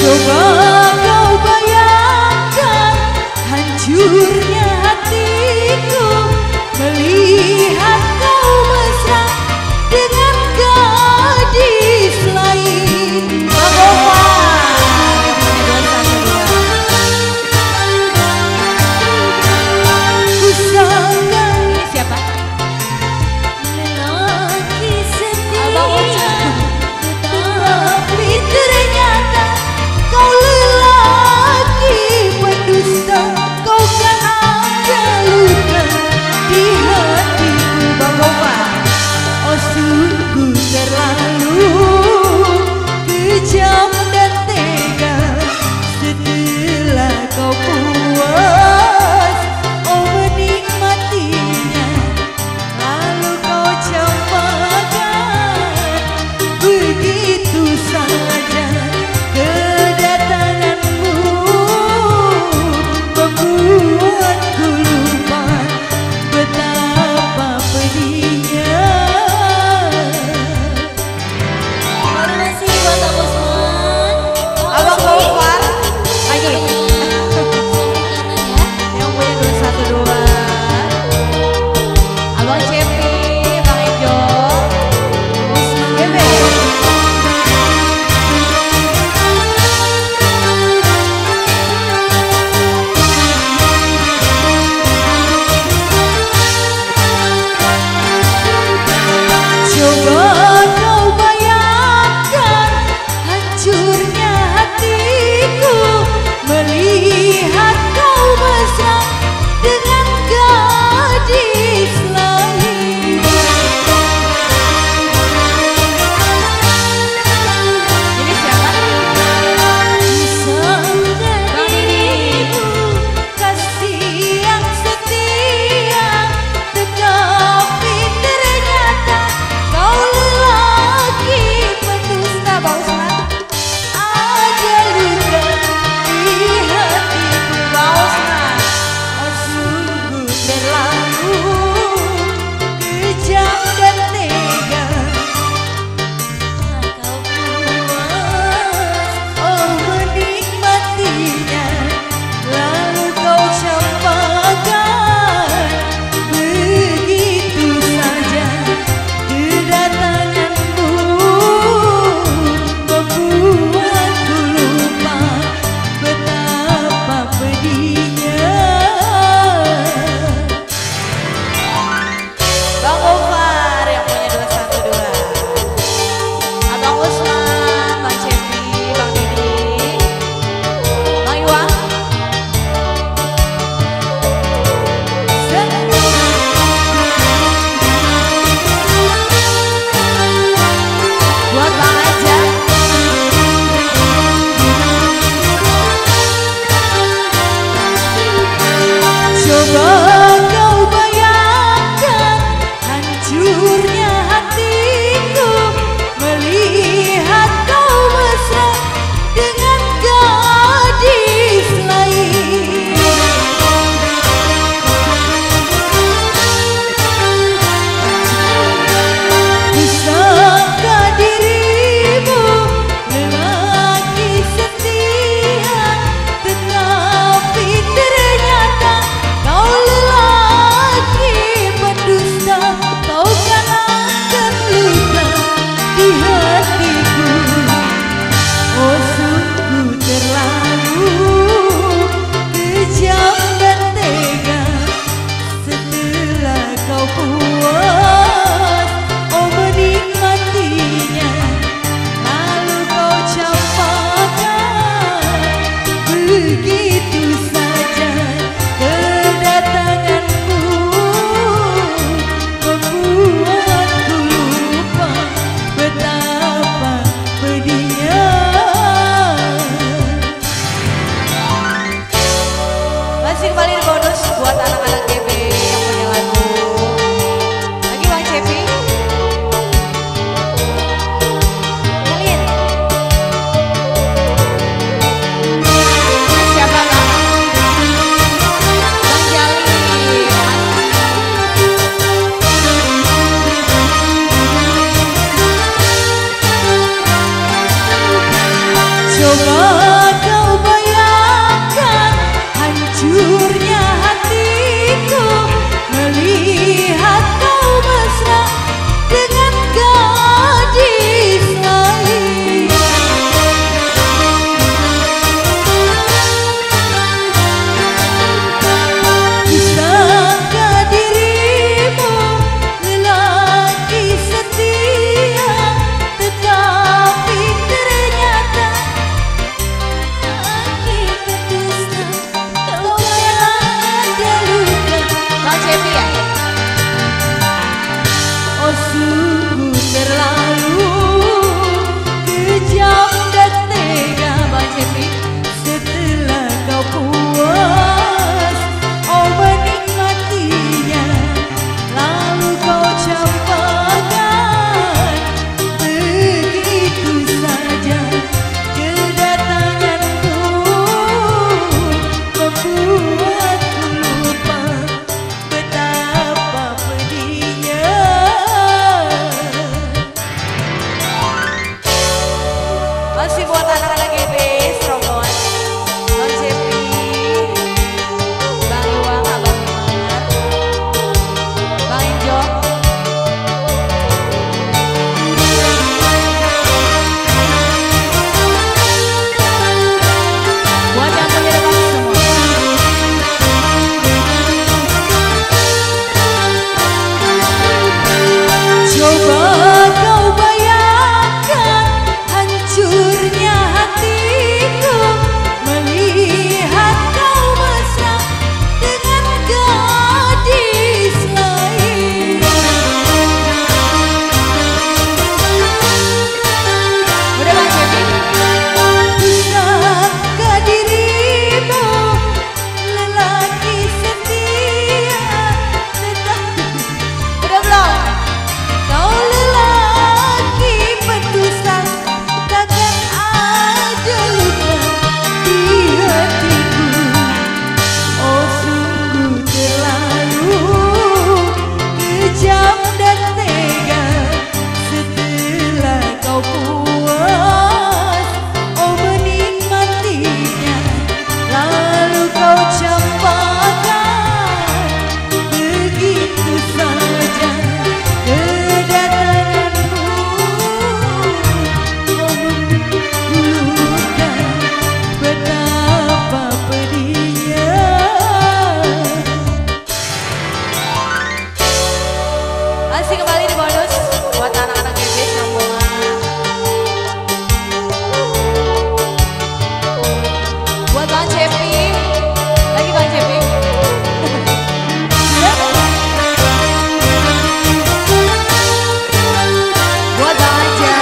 Coba kau bayangkan hancurnya hatiku melihat kau mesra dengan gadis lain. Bang Gofar yang punya dosa kedua. Ku sangka ini siapa? Lelaki setia, tetapi ternyata kau lelaki pendusta. Kau kan ada luka di hatiku. Bang Gofar, oh sungguh terlalu kejam dan tega. Setelah kau puas, oh menikmatinya, lalu kau campakkan begitu saja. Kedatanganmu membuatku lupa betapa pedihnya. Terima kasih buat Abang Osman. Abang Gofar lagi Yang yang punya dosa kedua. Abang Cepi, Bang Ejo, Bebe. Coba kau bayangkan hancurnya hatiku melihat kau mesra dengan gadis lain. Ini siapa? Sangka dirimu kasih yang setia, tetapi ternyata kau lelaki pendusta. Bang Osman, ada luka di hatiku. Bang Osman, oh sungguh terlalu kejam dan tega. Kau puas, oh menikmatinya, lalu kau campakkan begitu saja. Kedatanganmu membuatku lupa betapa pedihnya. Bang Gofar yang punya dosa kedua. Abang Osman, Bang Cepi, Bang Didi, Bang Iwan. Buat Bang Ajak. Coba kau bayangkan hancurnya hatiku melihat kau mesra dengan gadis lain. Kusangka dirimu lelaki setia, tetapi ternyata kau lelaki pendusta. Kau kan akan luka di hatiku. Oh sungguh terlalu kejam dan tega. Setelah kau puas, oh menikmatinya, lalu kau campakkan begitu saja. Kedatanganmu membuatku lupa betapa pedihnya. Masih kembali di bonus buat anak-anak GB yang punya lagu. Lagi Bang Cepi. Kalian siapa Bang? Bang Jali. Coba anak-anak GBS rombongan Bang Cepi, Bang Iwang, Abang Umar, Bang Enjok. Buat yang punya rekam semua. Coba kau bayangkan hancurnya hatiku melihat kau mesra dengan gadis lain. Udah Bang Cepi? Bisakah dirimu lelaki setia tetapi Udah belum? kau lelaki pendusta, takkan ada luka di hatiku. Oh sungguh terlalu kejam dan tega. Setelah kau puas, oh menikmatinya, lalu kau campakkan begitu saja kedatanganmu. Oh menggulukan betapa pedihnya. Masih kembali di bonus buat anak-anak GBS rombongan. Buat Bang Cepi, lagi Bang Cepi. Buat Bang Aja.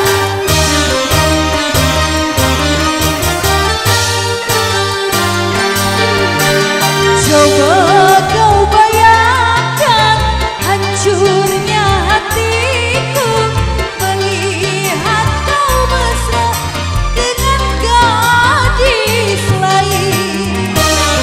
Coba kau bayangkan hancurnya hatiku melihat kau mesra dengan gadis lain.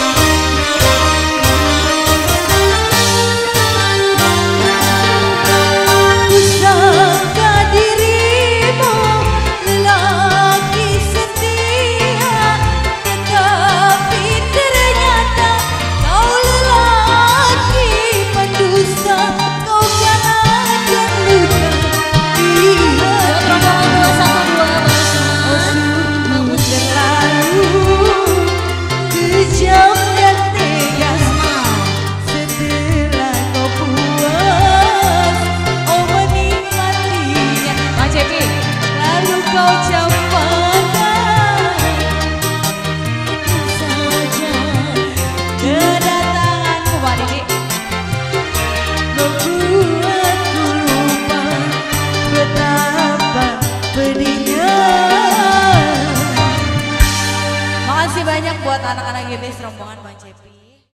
Bisakah dirimu lelaki setia tetapi ternyata kau lelaki pendusta, kau kan ada luka di hatiku. Oh sungguh terlalu kejam dan tega. Setelah kau puas, oh menikmatinya, Bang Cepi. lalu kau campakkan saja kedatanganmu. Buat Diki. Membuatku lupa betapa pedihnya. Makasih banyak buat anak-anak GBS rombongan Bang Cepi.